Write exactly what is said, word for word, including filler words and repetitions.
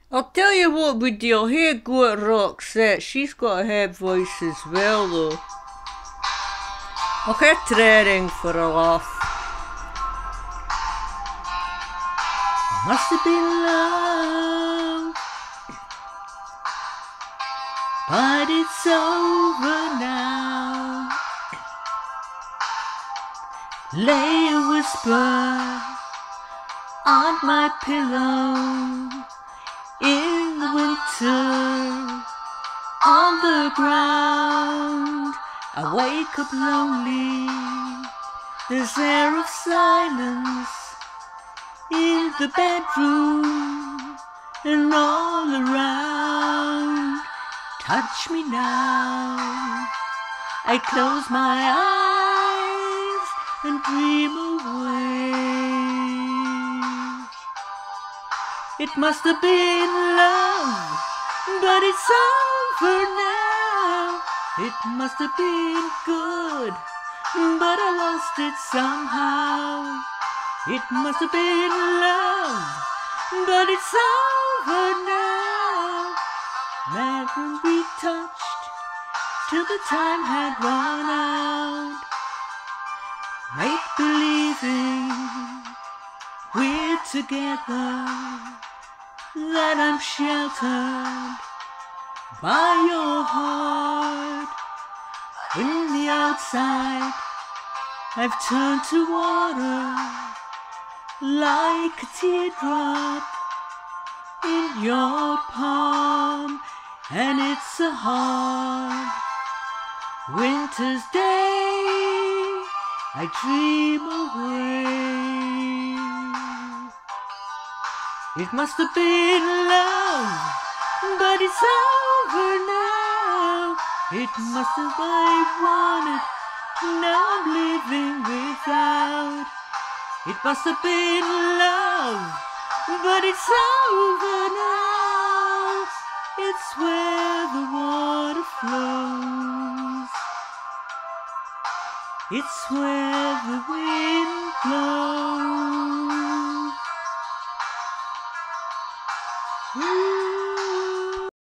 I'll tell you what we do. I'll hear go at Roxette. She's got a head voice as well, though. I'll hear treading for a laugh. Must have been love, but it's over now. Lay a whisper on my pillow in the winter on the ground. I wake up lonely, there's air of silence in the bedroom and all around. Touch me now, I close my eyes and dream away. It must have been love, but it's over now. It must have been good, but I lost it somehow. It must have been love, but it's over now. Never be touched till the time had run out. Make believing we're together, that I'm sheltered by your heart. In the outside, I've turned to water, like a teardrop in your palm. And it's a hard winter's day, I dream away. It must have been love, but it's over now. It must have I wanted, now I'm living without. It must have been love, but it's over now. It's where the water flows, it's where the wind blows.